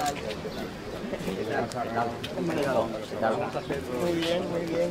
Muy bien, muy bien.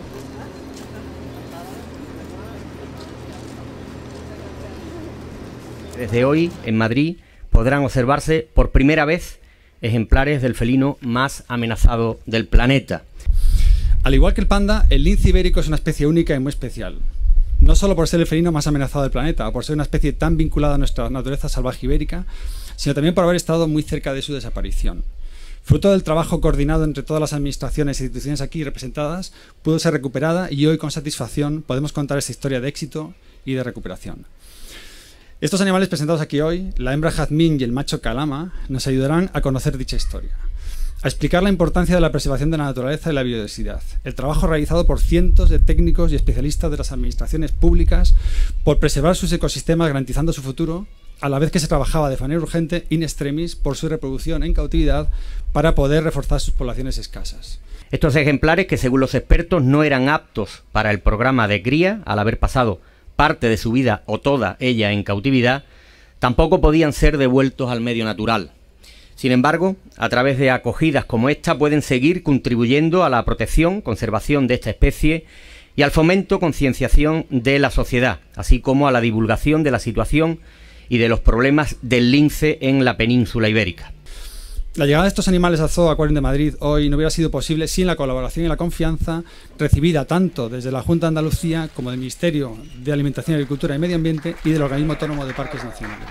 Desde hoy, en Madrid, podrán observarse por primera vez ejemplares del felino más amenazado del planeta. Al igual que el panda, el lince ibérico es una especie única y muy especial. No solo por ser el felino más amenazado del planeta, o por ser una especie tan vinculada a nuestra naturaleza salvaje ibérica, sino también por haber estado muy cerca de su desaparición. Fruto del trabajo coordinado entre todas las administraciones e instituciones aquí representadas, pudo ser recuperada y hoy con satisfacción podemos contar esta historia de éxito y de recuperación. Estos animales presentados aquí hoy, la hembra jazmín y el macho calama, nos ayudarán a conocer dicha historia, a explicar la importancia de la preservación de la naturaleza y la biodiversidad, el trabajo realizado por cientos de técnicos y especialistas de las administraciones públicas por preservar sus ecosistemas garantizando su futuro, a la vez que se trabajaba de manera urgente in extremis por su reproducción en cautividad para poder reforzar sus poblaciones escasas. Estos ejemplares, que según los expertos no eran aptos para el programa de cría al haber pasado parte de su vida o toda ella en cautividad, tampoco podían ser devueltos al medio natural. Sin embargo, a través de acogidas como esta pueden seguir contribuyendo a la protección, conservación de esta especie y al fomento, concienciación de la sociedad, así como a la divulgación de la situación y de los problemas del lince en la península ibérica. La llegada de estos animales al Zoo Aquarium de Madrid hoy no hubiera sido posible sin la colaboración y la confianza recibida tanto desde la Junta de Andalucía como del Ministerio de Alimentación, Agricultura y Medio Ambiente y del Organismo Autónomo de Parques Nacionales.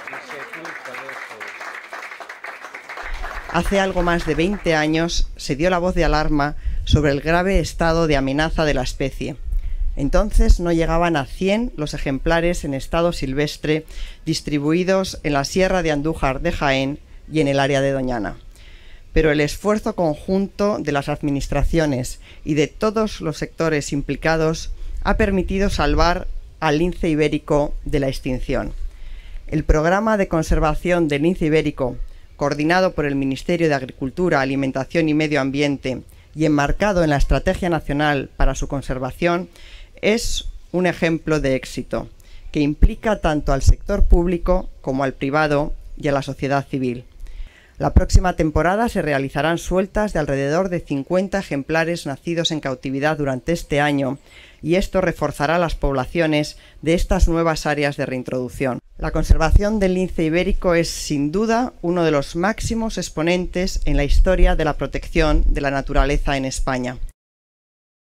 Hace algo más de 20 años se dio la voz de alarma sobre el grave estado de amenaza de la especie. Entonces no llegaban a 100 los ejemplares en estado silvestre distribuidos en la Sierra de Andújar de Jaén y en el área de Doñana. Pero el esfuerzo conjunto de las administraciones y de todos los sectores implicados ha permitido salvar al lince ibérico de la extinción. El programa de conservación del lince ibérico, coordinado por el Ministerio de Agricultura, Alimentación y Medio Ambiente y enmarcado en la Estrategia Nacional para su Conservación, es un ejemplo de éxito que implica tanto al sector público como al privado y a la sociedad civil. La próxima temporada se realizarán sueltas de alrededor de 50 ejemplares nacidos en cautividad durante este año y esto reforzará las poblaciones de estas nuevas áreas de reintroducción. La conservación del lince ibérico es sin duda uno de los máximos exponentes en la historia de la protección de la naturaleza en España.